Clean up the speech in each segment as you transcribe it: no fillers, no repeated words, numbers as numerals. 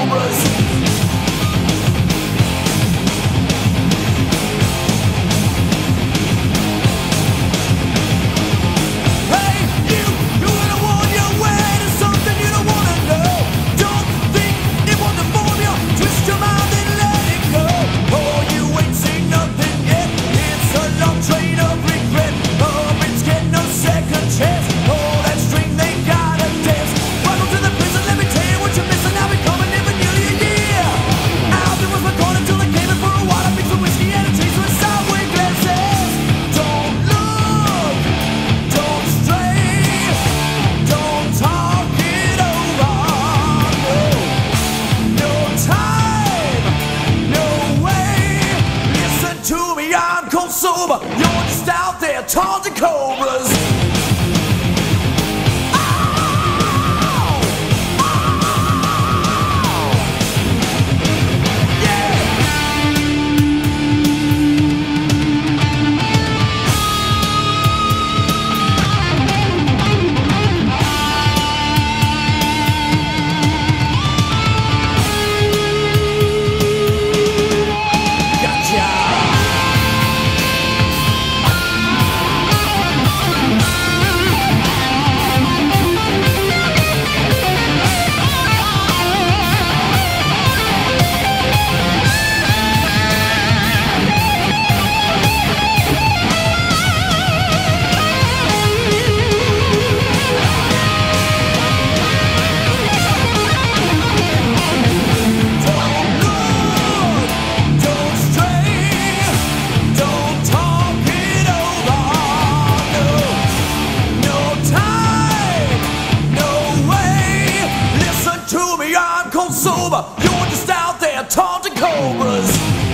Sober, you're just out there taunting cobras. Sober, you're just out there taunting cobras.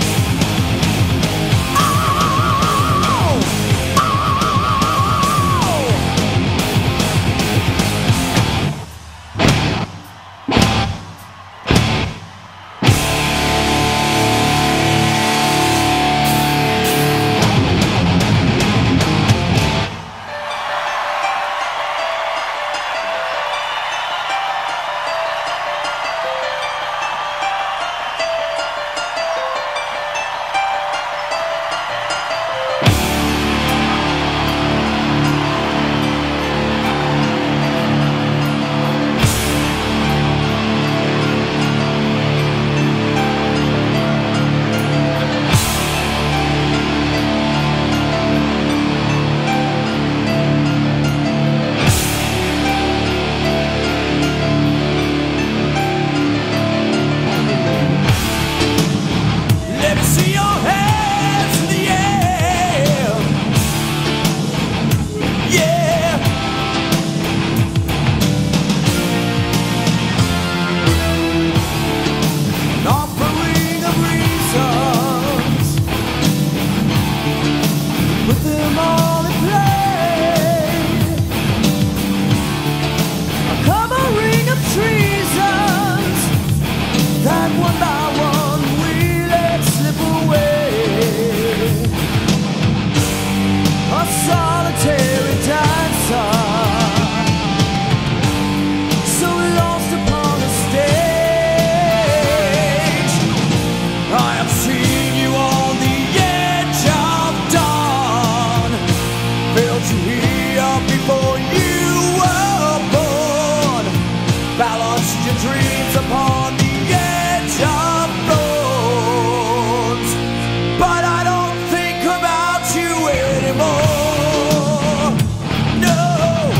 Dreams upon the edge of thorns, but I don't think about you anymore. No.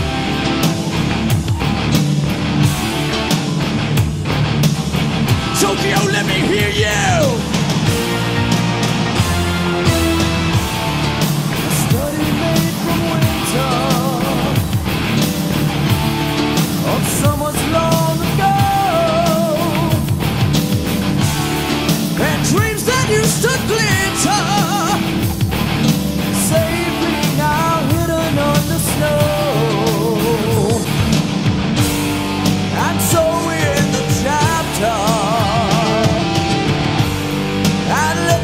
Tokyo, let me hear you. A study made from winter of someone's long ago. Dreams that used to glitter, safely now hidden under snow. And so we're in the chapter, and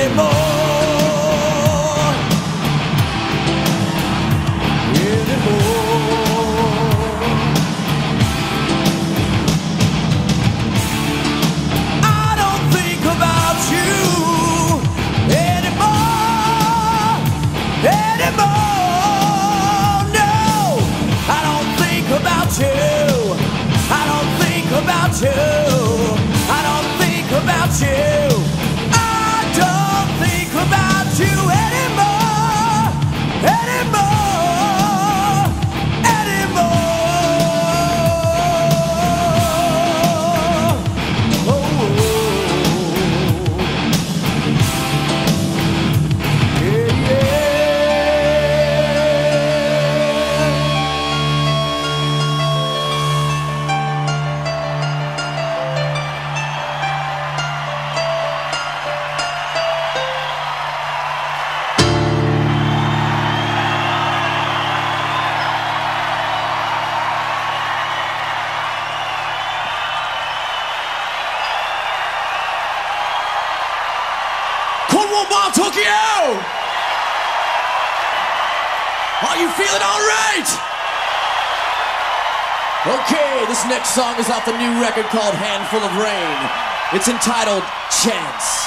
Tokyo! Are you feeling alright? Okay, this next song is off the new record called Handful of Rain. It's entitled Chance.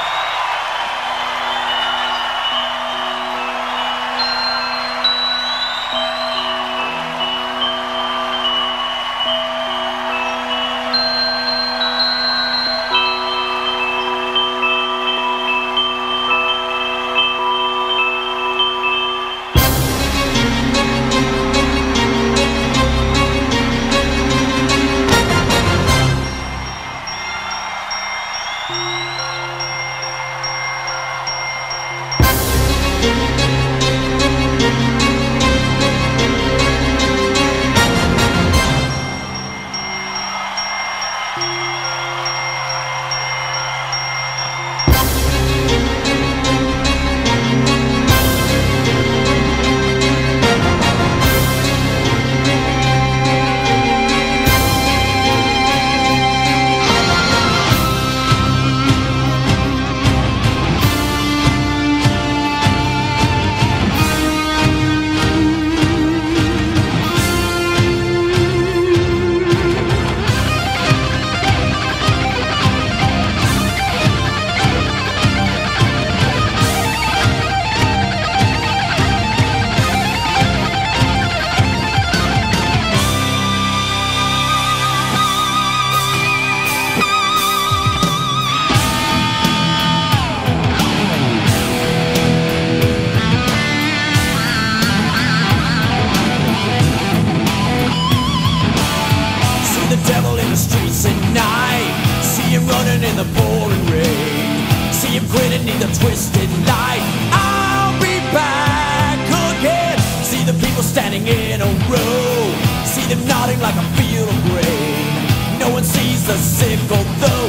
In the pouring rain, see him grinning in the twisted light. I'll be back again. See the people standing in a row, see them nodding like a field of grain. No one sees the sickle though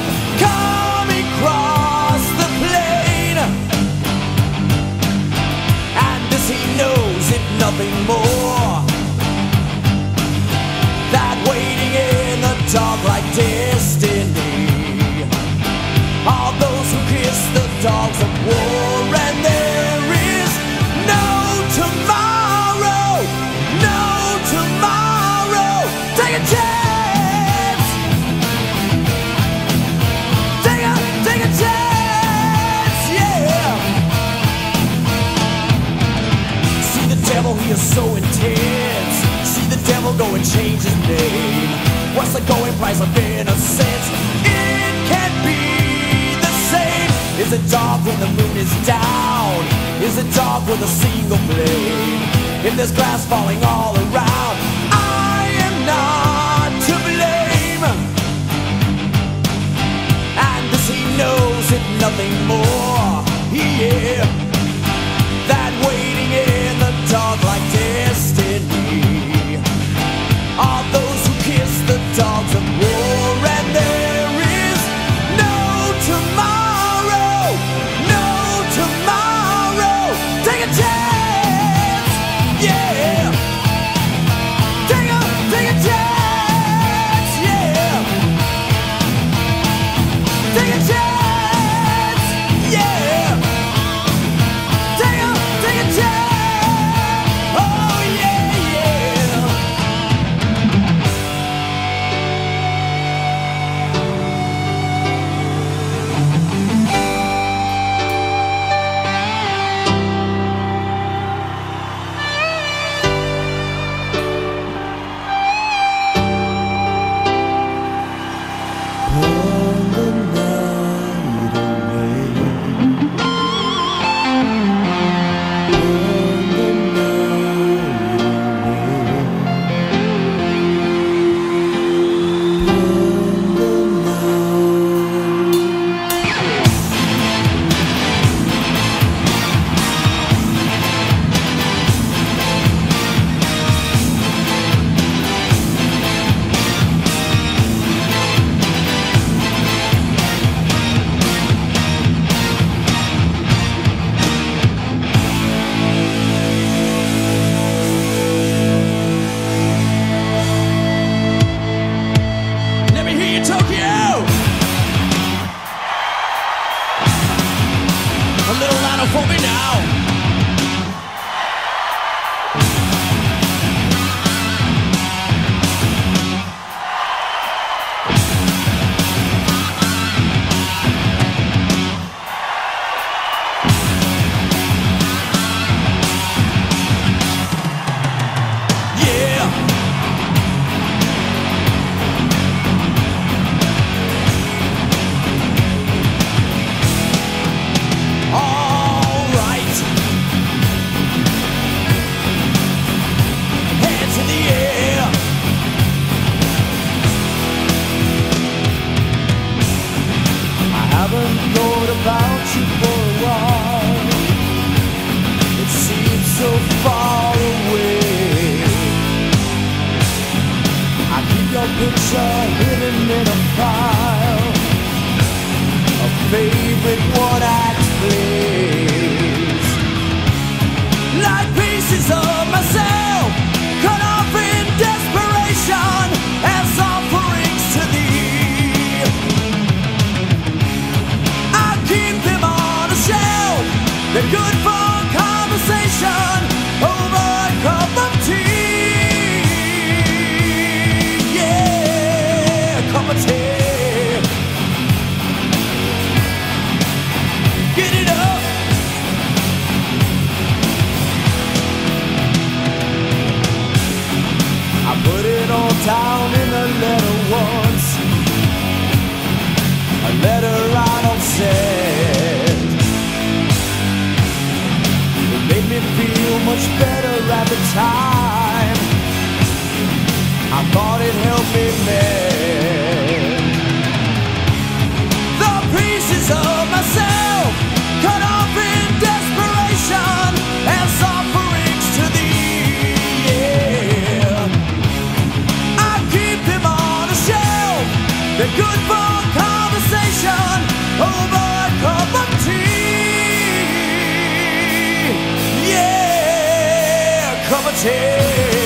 coming across the plain. And this he knows, if nothing more, that waiting in the dark like destiny are those who kiss the dogs of war. And there is no tomorrow, no tomorrow. Take a chance, take a chance, yeah. See the devil, he is so intense. See the devil go and change his name. What's the going price of innocence? It can't be. Is it dark when the moon is down? Is it dark with a single blade? If there's glass falling all around, I am not to blame. And this he knows, if nothing more, yeah, that waiting in the dark like destiny are those who kiss the dogs of war. And there is no tomorrow. Take a chance, yeah. Take a chance, yeah. Take a chance, yeah. final for me now. Thought about you for a while. It seems so far away. I keep your picture hidden in a file, a favorite one-act plays, like pieces of myself cut off in desperation as offerings to thee. Keep them on a shelf. They're good for conversation over a cup of tea. Yeah, a cup of tea. Get it up. I put it all down in a letter once, a letter I don't send. It made me feel much better at the time. I thought it helped me mend the pieces of myself cut off in desperation as offerings to thee. Yeah, I keep them on a shelf. They're good for conversation over a cup of tea. Yeah, a cup of tea.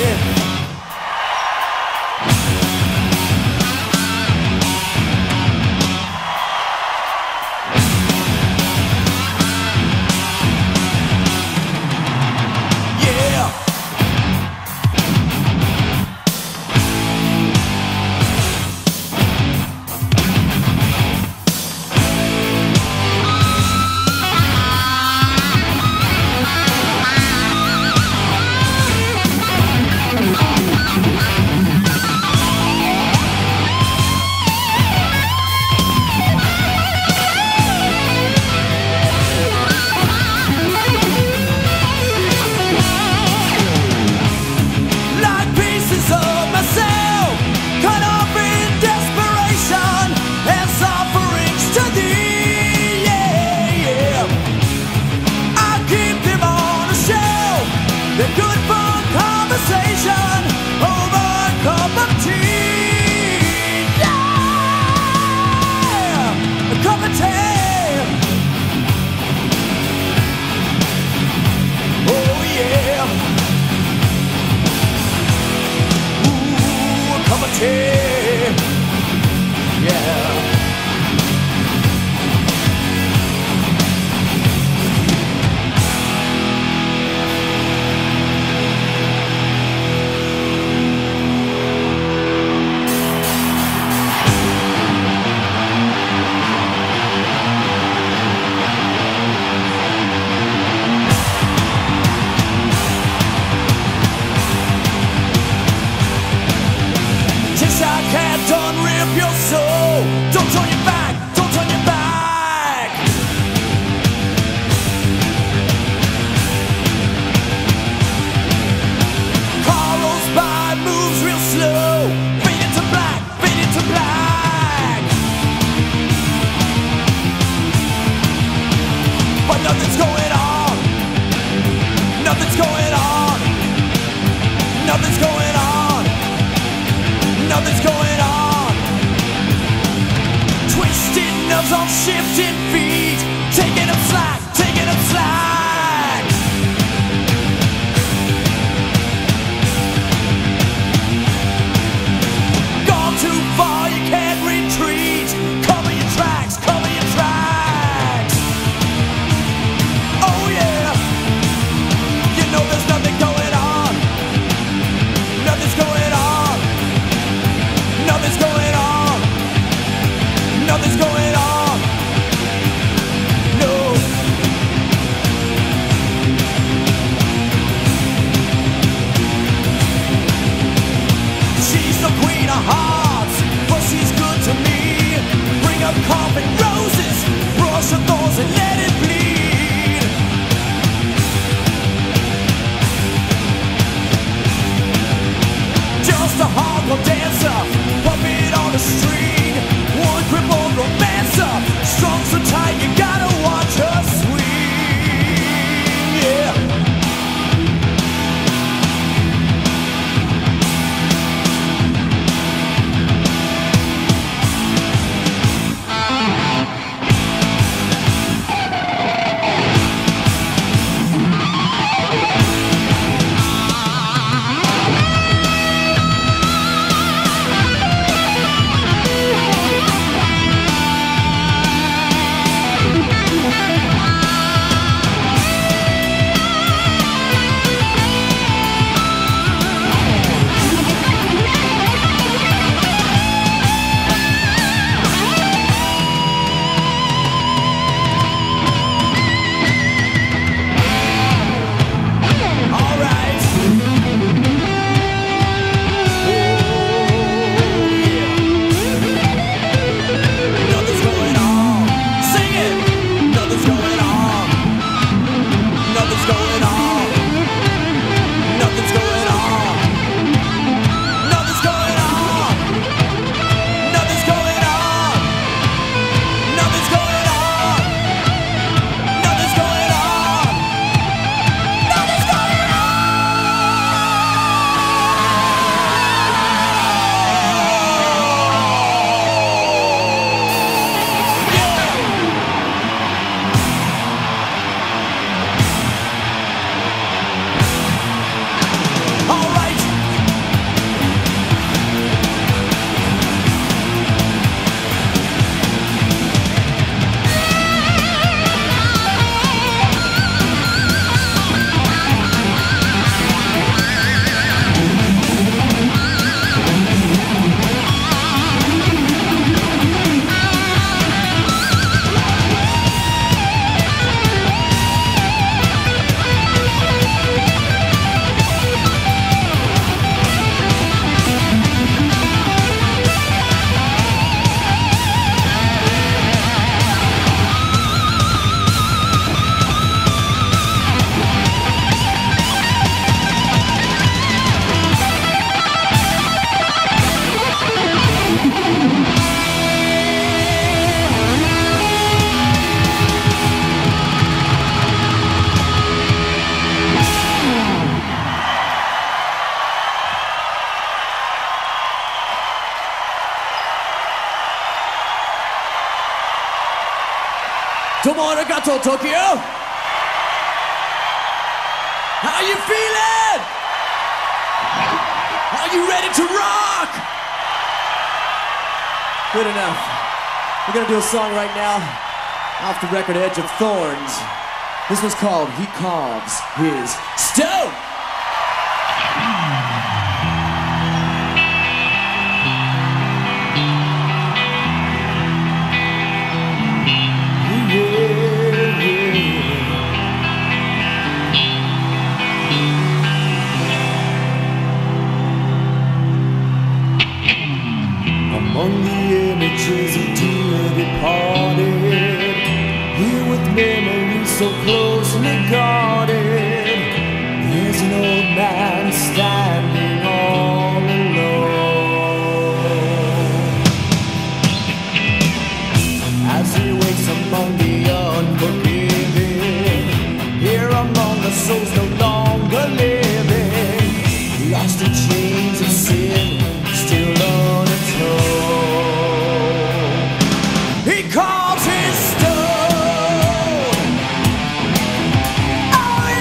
Come on, Arigato, Tokyo! How you feeling? Are you ready to rock? Good enough. We're gonna do a song right now off the record Edge of Thorns. This one's called He Carves His Stone. Among the images of dear departed, here with memories so closely guarded, there's an old man standing all alone. As he waits among the unforgiving, here among the souls no longer living, lost in chains of sin, still unatoned. He calls his stone. Oh,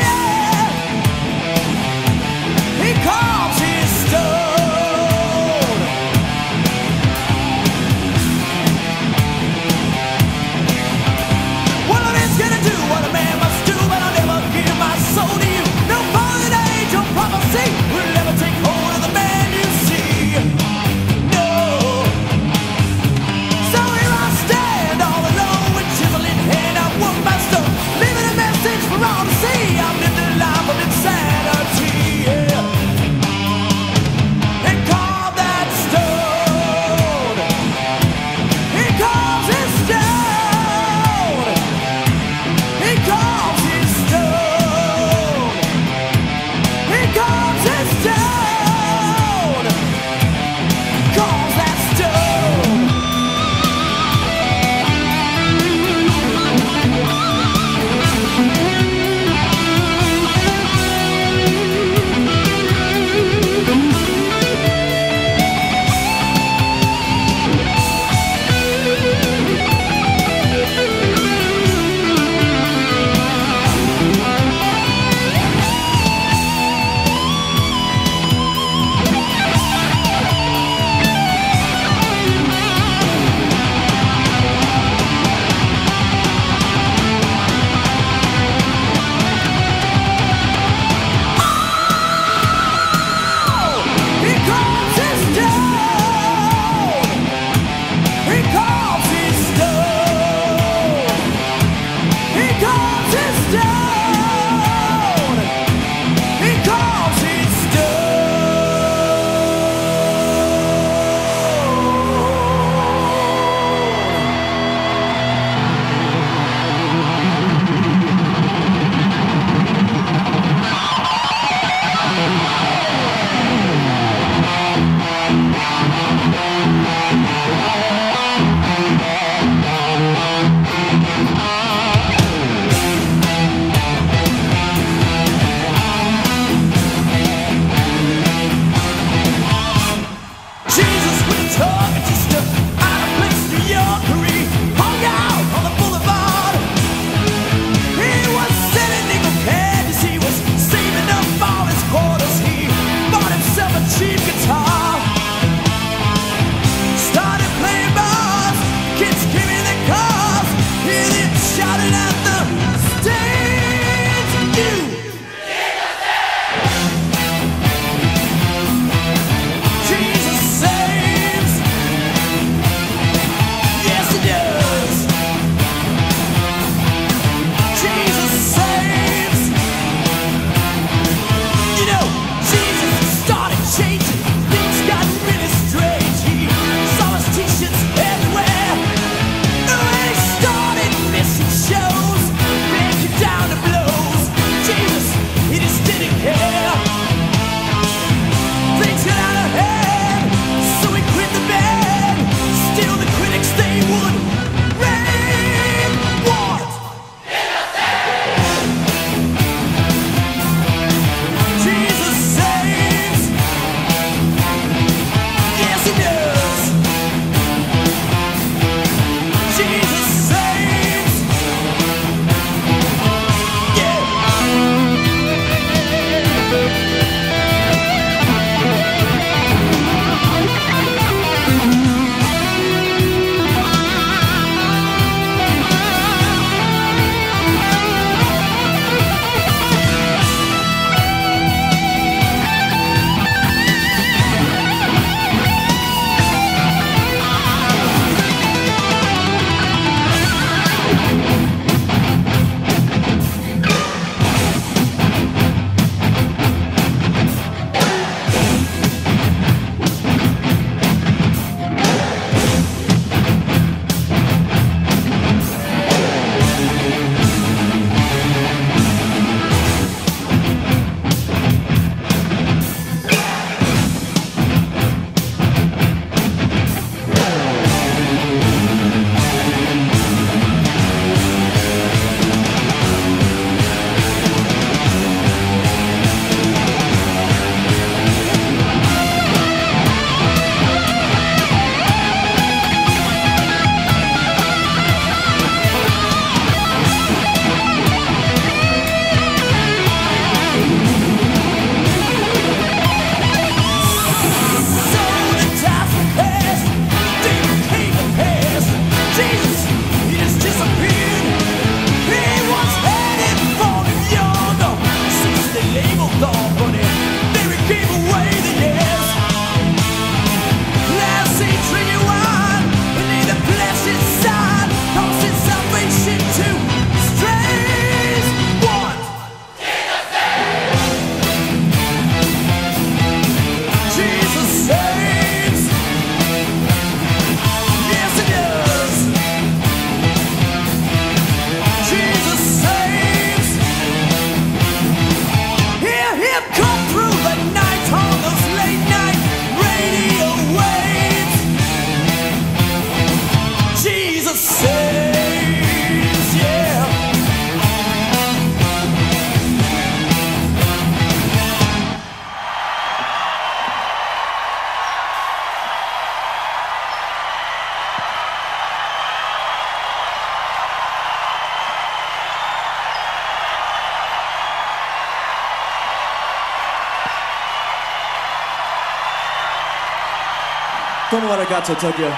Como arigato, Tokyo.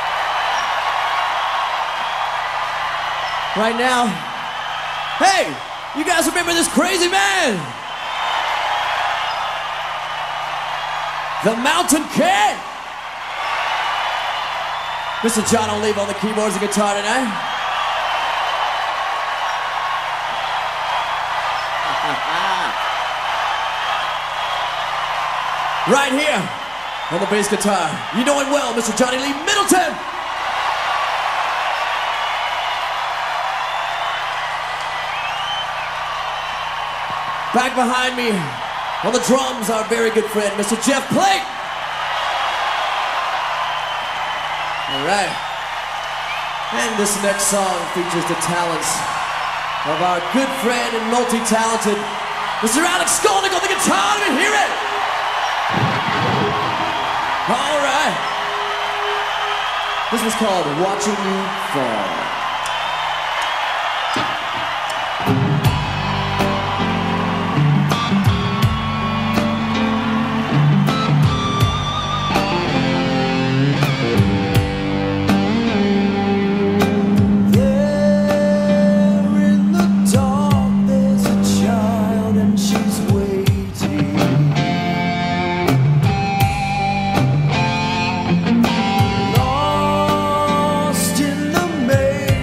Right now, hey, you guys remember this crazy man? The Mountain King. Mr. John O'Leave on the keyboards and guitar tonight. Right here on the bass guitar, you know him well, Mr. Johnny Lee Middleton. Back behind me on the drums, our very good friend, Mr. Jeff Plate. All right. And this next song features the talents of our good friend and multi-talented Mr. Alex Skolnick on the guitar. Let me hear it. All right. This was called Watching You Fall. Lost in the maze.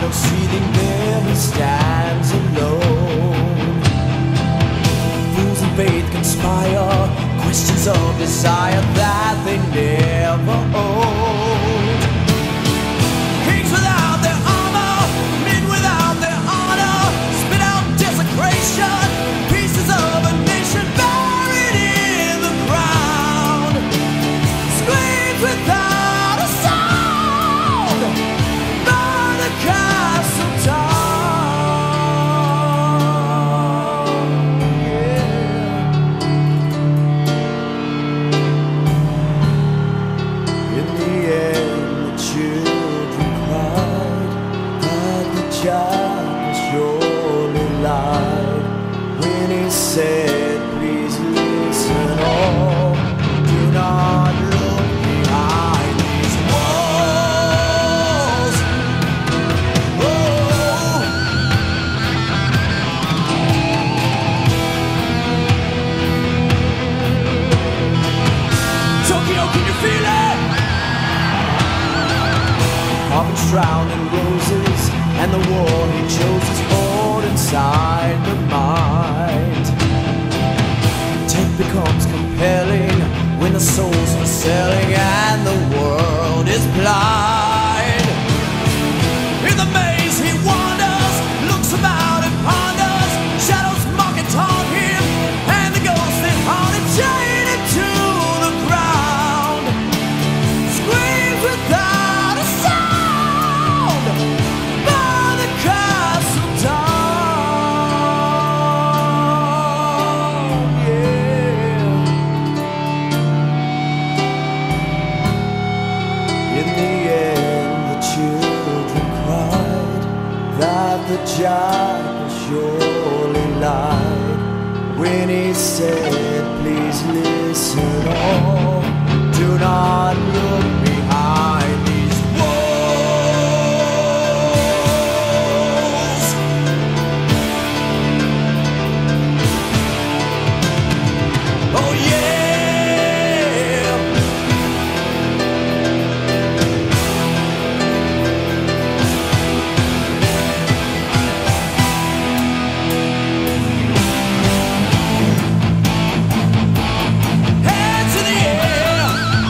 shadow seething there, he stands alone. Fools and faith conspire, questions of desire that they never owned. Kings without their armor, men without their honor, spit out desecration, pieces of a nation buried in the ground. Screams without a sound, burn the castle down. Yeah. In the end, the children cried that the child was surely lied when he said, please listen all, do not look behind these walls. Oh. Tokyo, can you feel it? Coffins drowned in roses, and the war he chose is poured inside the mind. Intent becomes compelling when the souls are selling and the world is blind. In the maze he wanders, looks about and ponders, shadows mock and taunt him, and the ghosts that haunt him chain him to the ground. Screams without a sound, burn the castle down. Yeah. In the end, the children cried that the jackal surely lied when he said, please listen all, do not look behind these walls. Oh yeah. Hands in the air,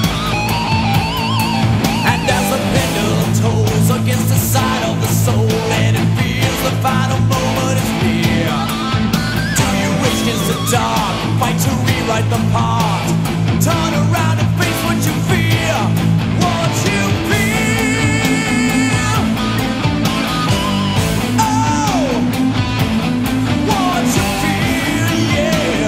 and as the pendulum tolls against the side of the soul, and it feels the final moment is near. Do you wish against the dark, fight to rewrite the part, turn around and face what you fear, what you feel? Oh, what you feel, yeah.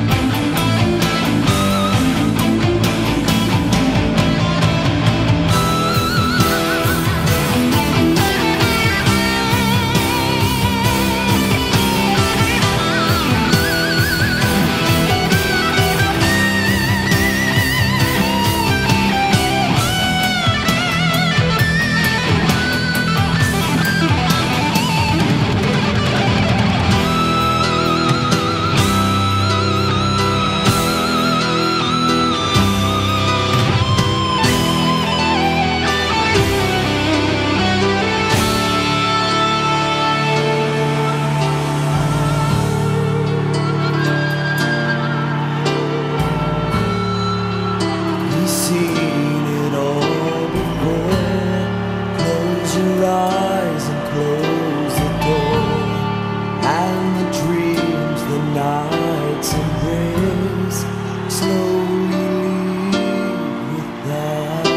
You've seen it all before. Close your eyes and close the door, and the dreams the nights embrace slowly leave without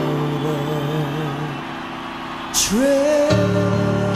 a trace.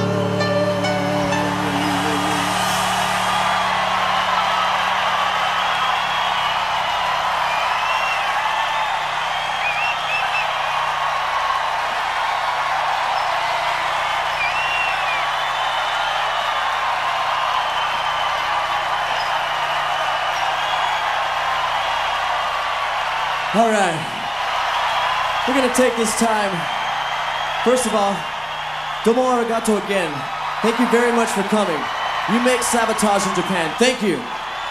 All right, we're gonna take this time. First of all, domo arigato again. Thank you very much for coming. You make Sabotage in Japan. Thank you.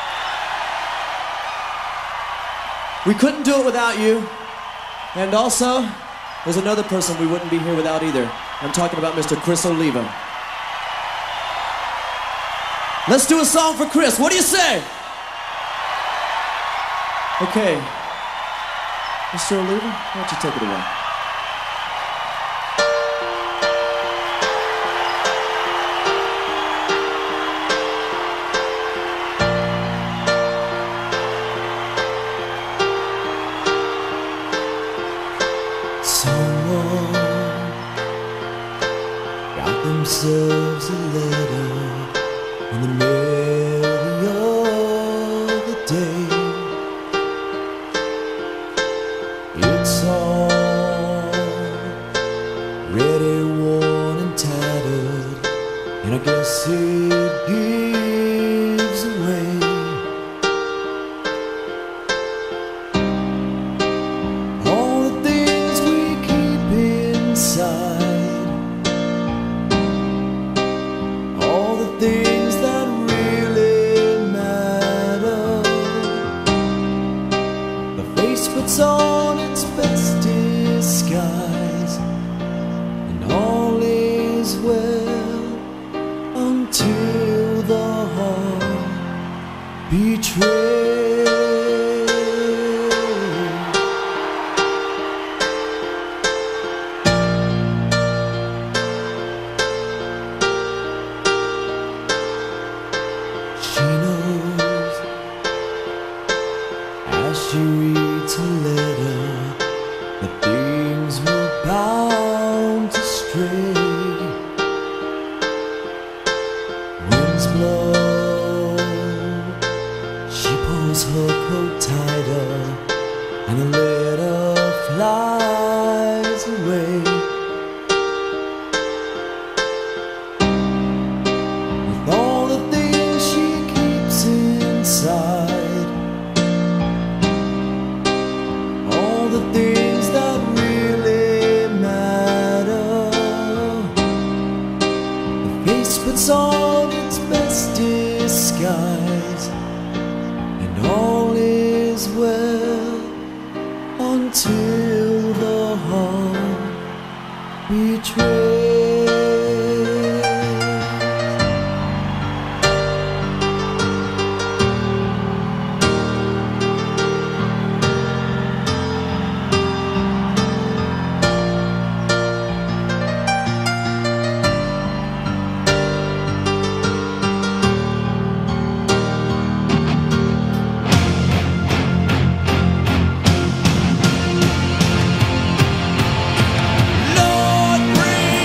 We couldn't do it without you. And also, there's another person we wouldn't be here without either. I'm talking about Mr. Chris Oliva. Let's do a song for Chris. What do you say? Okay. Mr. Oliva, why don't you take it away? Someone got themselves a letter in the middle of the day. It's all ready, worn and tattered, and I guess it gives away all the things we keep inside, all the things that really matter. The face puts on its best disguise, and all is well until the heart betrays. She knows as she reads her letter that things were bound to stray. Winds blow, she pulls her coat tighter, and the letter flies away. With all the things she keeps inside, all the things that really matter. The face puts on its best disguise, and all is well until the heart betrays. Lord, bring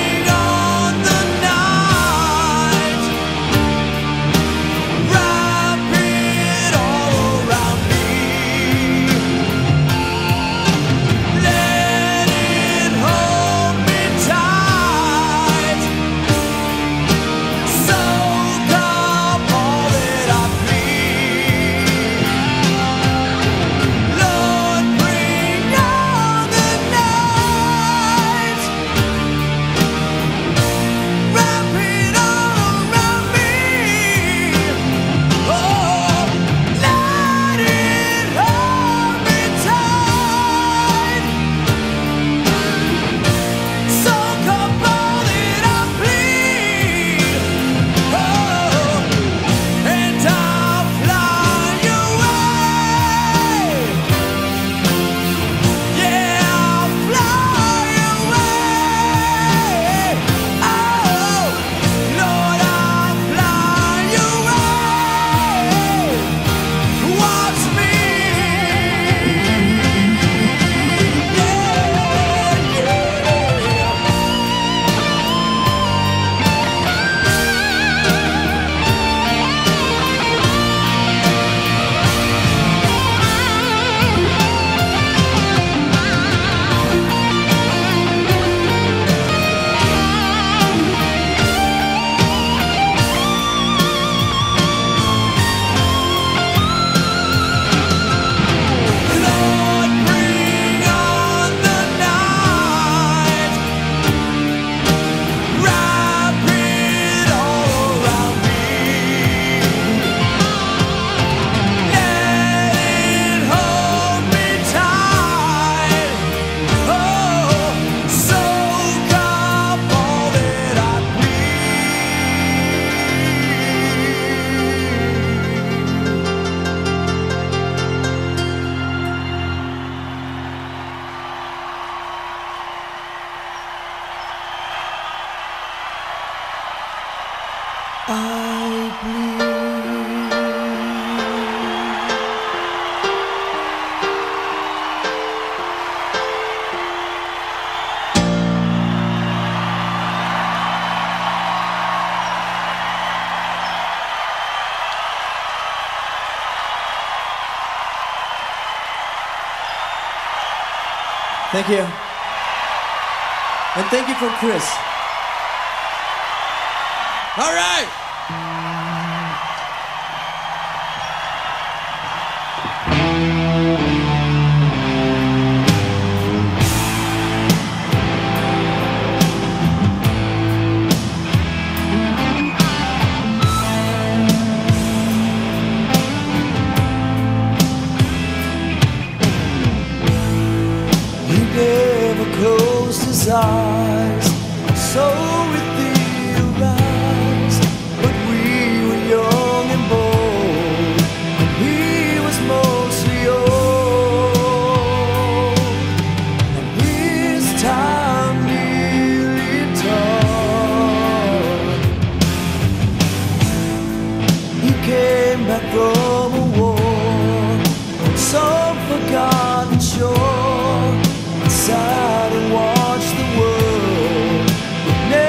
Thank you. And thank you from Chris. All right. He never closed his eyes, so with thee arise. But we were young and bold, and he was mostly old. And his time nearly done. He came back from a war, some forgotten shore. Sat and watched the world.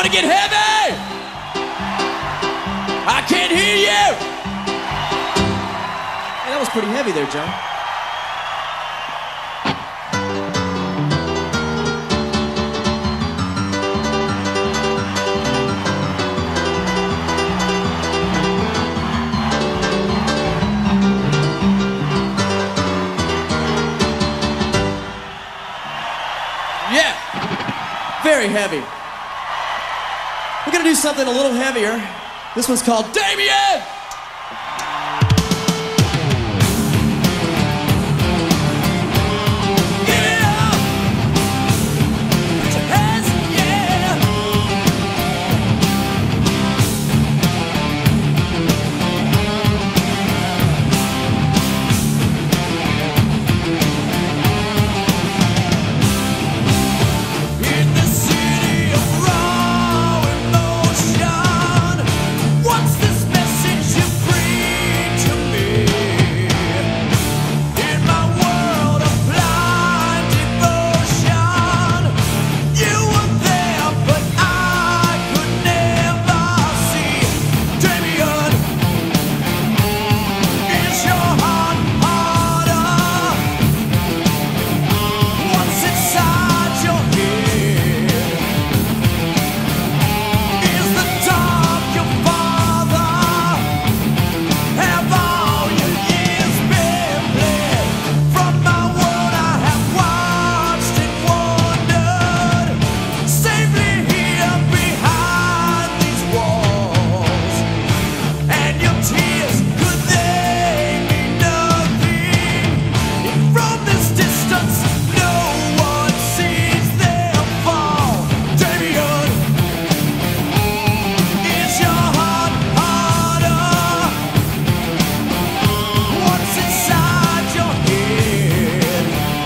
make it heavy! I can't hear you! Hey, that was pretty heavy there, John. Yeah! Very heavy. We're gonna do something a little heavier. This one's called Damien! Give it up! Put your hands in the air! In the city of raw emotion, what's this message you bring to me? In my world of blind devotion, you were there, but I could never see. Damien, is your heart harder? What's inside your head? Is the dark your father? Have all your years been bled? From my world I have watched and wondered, safely here behind these walls. And your tears, could they mean nothing? If from this distance no one sees them fall. Damien, is your heart harder? What's inside your head?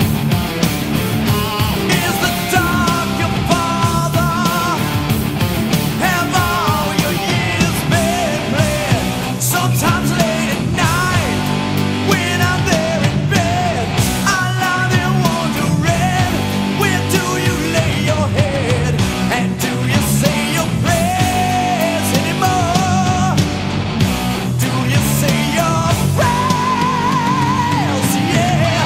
Is the dark your father? Have all your years been bled? Sometimes late at night, when I'm there in bed, I lie there wondering, where do you lay your head? And do you say your prayers anymore? Do you say your prayers? Yeah.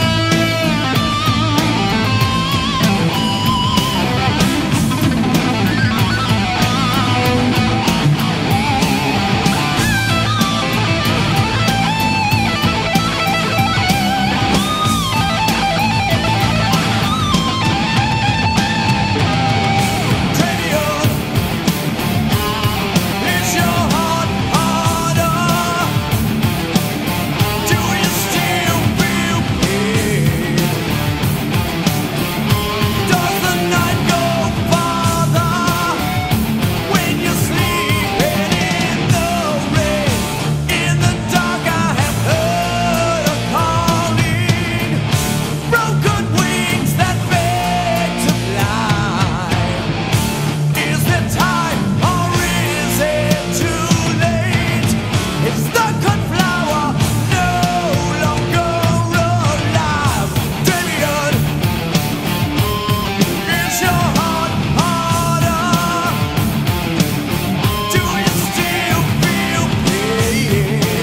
Damien, is your heart harder? Do you still feel pain? Does the night go farther when you're sleeping in the rain? In the dark I have heard a calling, broken wings that beg to fly. Is there time or is it too late? Is the cut flower no longer alive? Damien, is your heart harder? Do you still feel pain?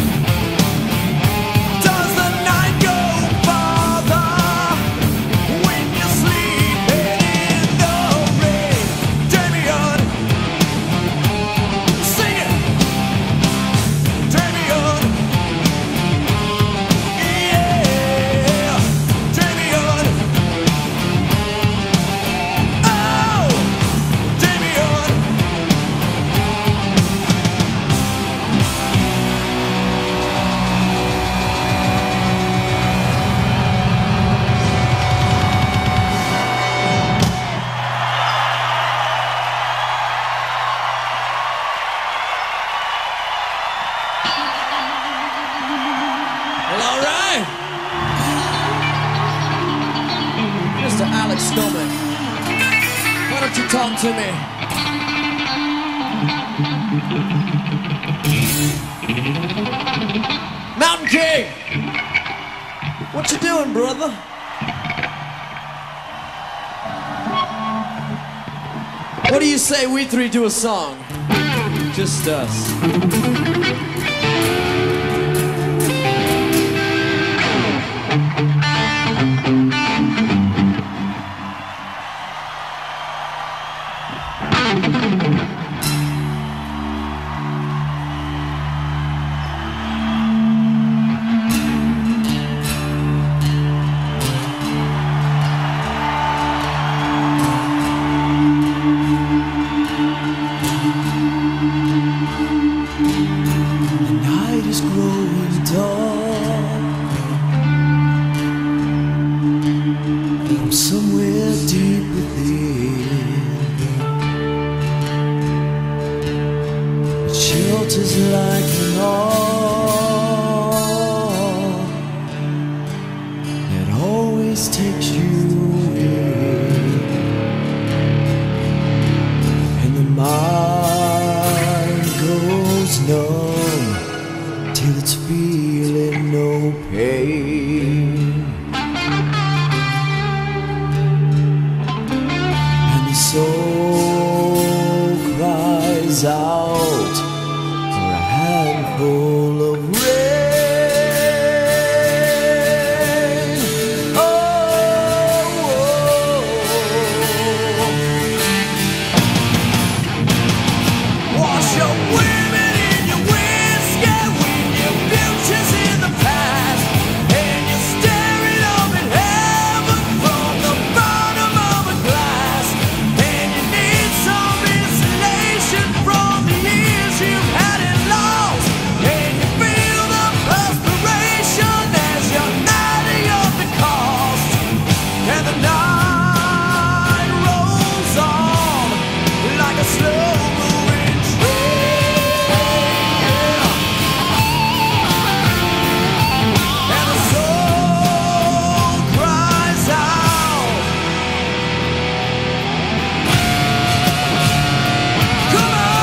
Does the night go farther when you're sleeping in the rain? Damien, sing it! Damien, yeah! Damien, oh! Damien! Well, all right. Mr. Alex Stolman, why don't you talk to me? Mountain King, what you doing, brother? What do you say we three do a song? Just us. Somewhere deep within, it shelters like an arm that always takes you in, and the mind goes numb till it's feeling no pain. Soul cries out for a handful of rain. Oh, wash your women in your whiskey when your future's in the past, and you're staring up at heaven from the bottom of a glass. From the years you've had it lost, and you feel the perspiration as you're adding up the cost, and the night rolls on like a slow-moving train, and the soul cries out. Come on!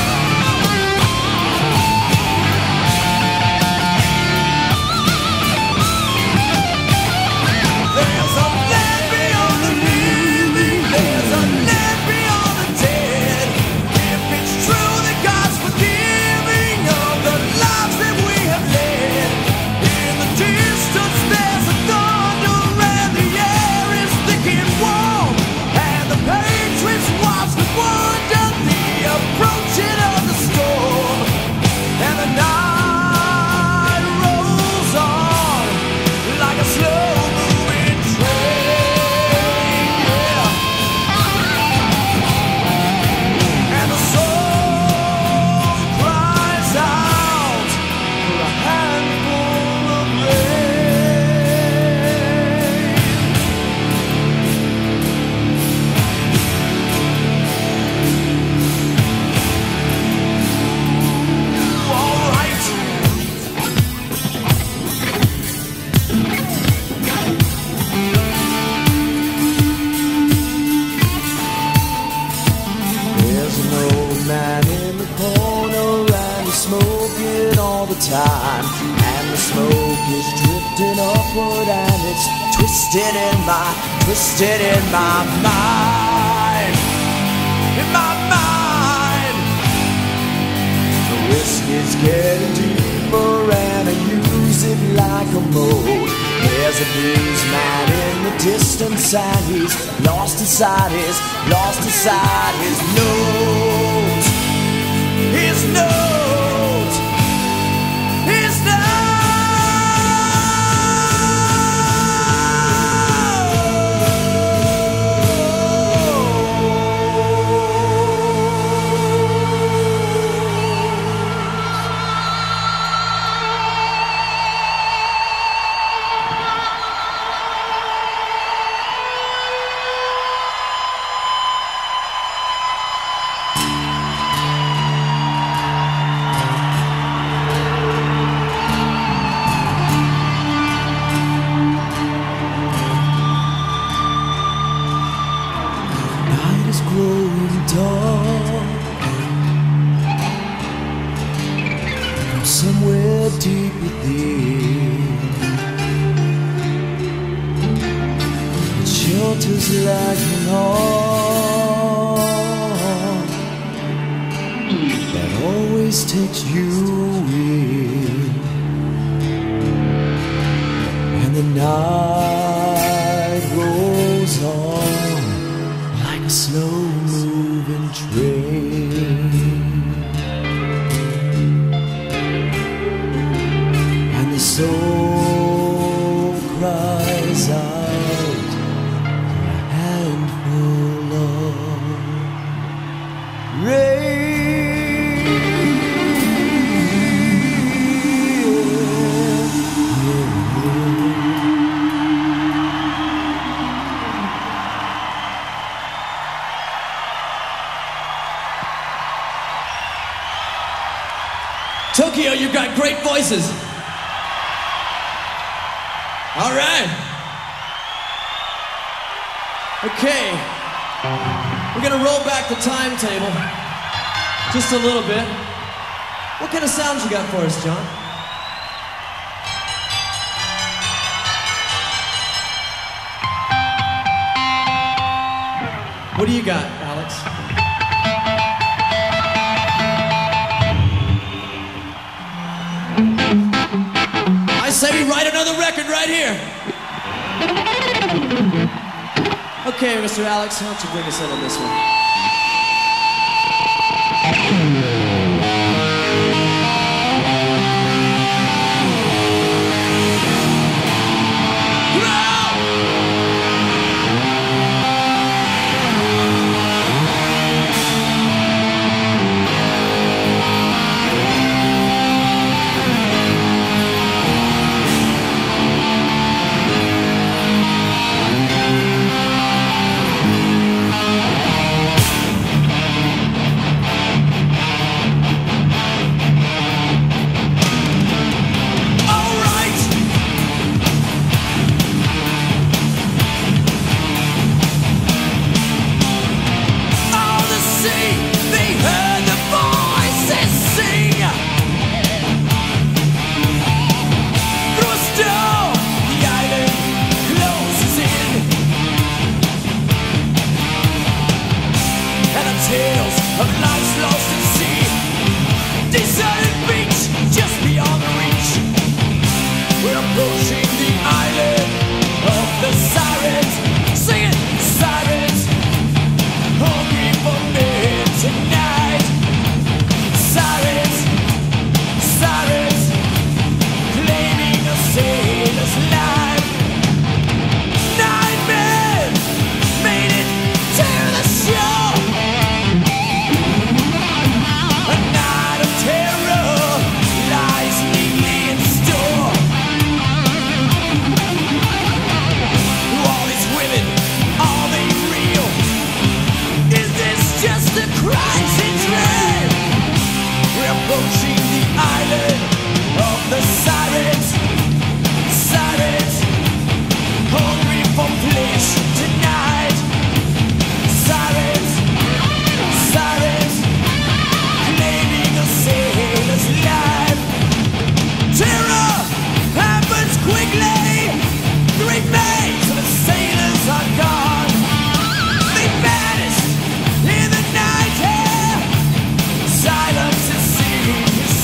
Smoking all the time, and the smoke is drifting upward, and it's twisted in my mind, The whiskey's getting deeper, and I use it like a mold. There's a blues man in the distance, and he's lost inside his notes. His notes, his notes. Growing dark from somewhere deep within, it shelters like an arm always takes you in, and the night rolls on like a slow-moving train, and the soul cries out for a handful of rain. Tokyo, you've got great voices. All right. Okay. We're gonna roll back the timetable just a little bit. What kind of sounds you got for us, John? What do you got, Alex? I say we write another record right here. Okay, Mr. Alex, why don't you bring us in on this one? Silence is singing.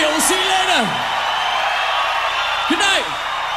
We'll see you later. Good night.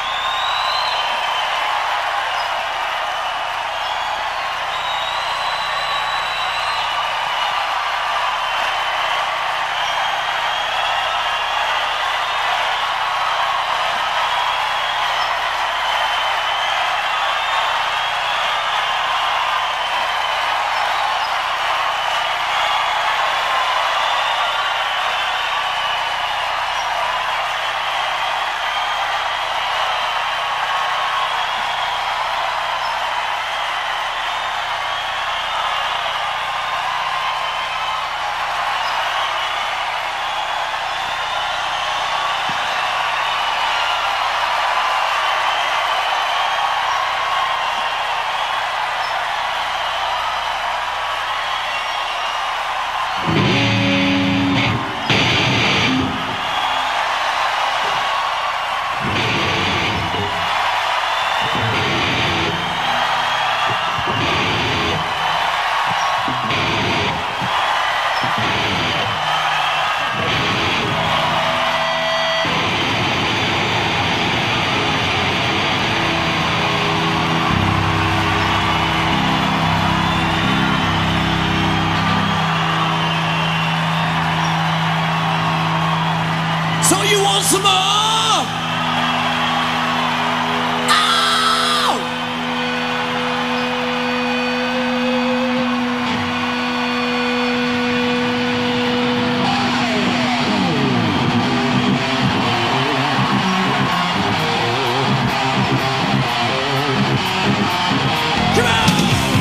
So you want some more? Ow! Come on!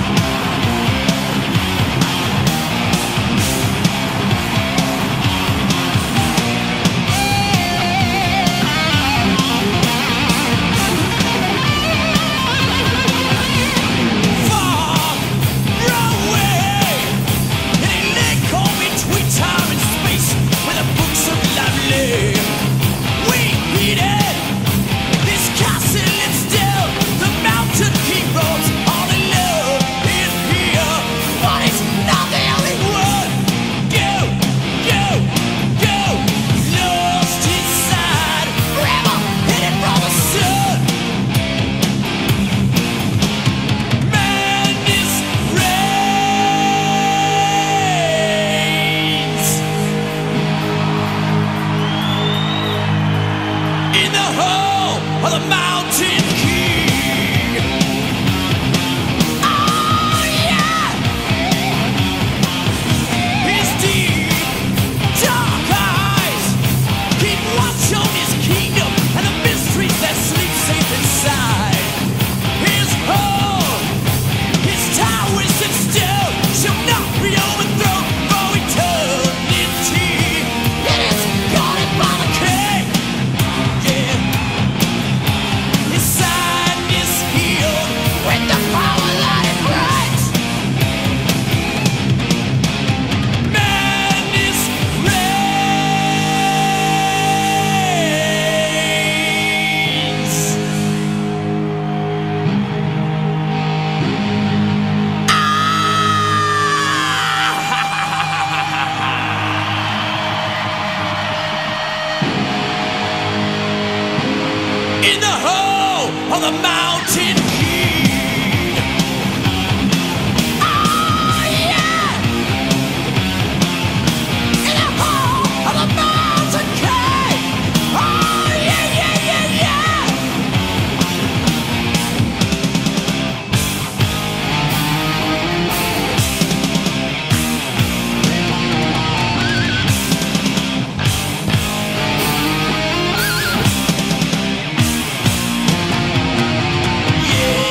Of the Mountain King. Oh yeah! His deep, dark eyes keep watch on his kingdom and the mysteries that sleep safe inside. His home, his towers that still shall not be overthrown for eternity. It is guarded by the king. Yeah. In the hole of the Mountain King. Oh yeah! In the hole of the Mountain King. Oh yeah, yeah, yeah, yeah! Yeah!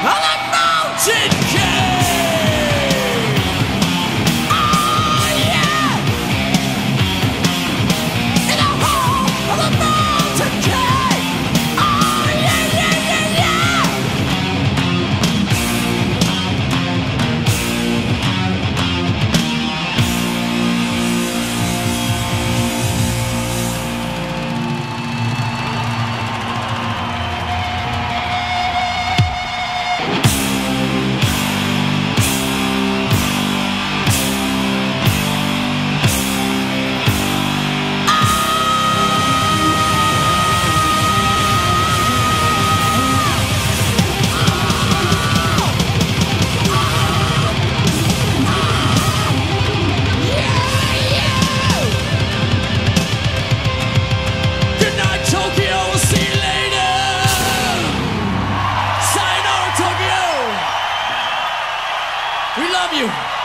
of the mountain king. Oh yeah, in the hall of the mountain king. Oh yeah, yeah, yeah, yeah. Good night, Tokyo. We'll see you later. Sayonara, Tokyo. We love you.